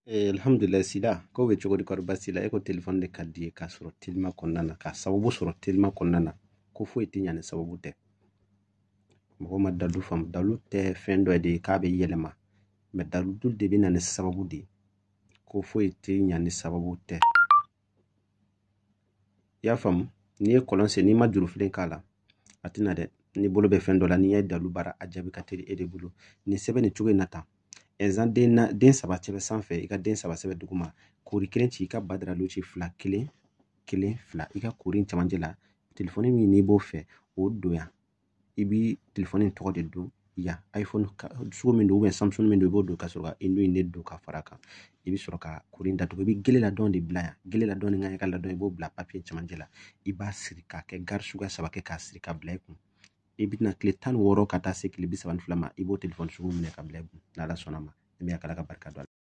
Alhamdulillah sila ko be cogo di kɔri basi la e ko telefɔni de ka di ye k'a sɔrɔ telima kɔnɔna na k'a sababu sɔrɔ telima kɔnɔna na ko foyi tɛ ɲa ni sababu tɛ mɔgɔ ma dalu faamu dalu tɛ fɛn dɔ de ye k'a bɛ yɛlɛma mɛ dalu de bɛ na ni sababu de ye ko foyi tɛ ɲa ni sababu tɛ i y'a faamu n'i ye kɔlɔn sen n'i ma juru filen k'a la a tɛna dɛ ni bolo bɛ fɛn dɔ la n'i ye dalu baara a jaabi ka teli e de bolo nin sɛbɛn nin cogo in na tan ɛnzan den saba sɛbɛn sanfɛ i ka den saba sɛbɛn duguma koori kelen ci i ka badaralu ci fila kelen fila i ka koori cɛmancɛ la telefɔni min n'i b'o fɛ o don yan i bi telefɔni tɔgɔ de don yan iphone sugu min don samsung min don i b'o don ka sɔrɔ ka indo in de don ka fara kan i bi sɔrɔ ka koori datugu i bi gele ladɔn de bila yan gele ladɔn ni kan ka ladɔn i b'o bila papiye cɛmancɛ la i b'a siri k'a kɛ gari suguya saba kɛ k'a siri ka bila i kun i bɛna tile 16 ka taa se tile 32 ma i b'o telefɔni sugu minɛ ka bila i kun n'ala sɔnna ma ni min y'a kala ka barika don